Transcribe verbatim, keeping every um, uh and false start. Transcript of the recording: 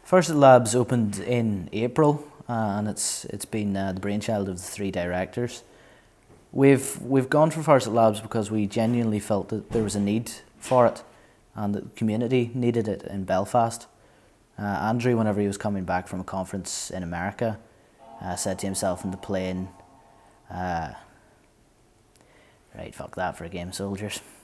Farset Labs opened in April, uh, and it's it's been uh, the brainchild of the three directors. We've we've gone for Farset Labs because we genuinely felt that there was a need for it, and that the community needed it in Belfast. Uh, Andrew, whenever he was coming back from a conference in America, uh, said to himself in the plane, uh, "Right, fuck that for a game, soldiers."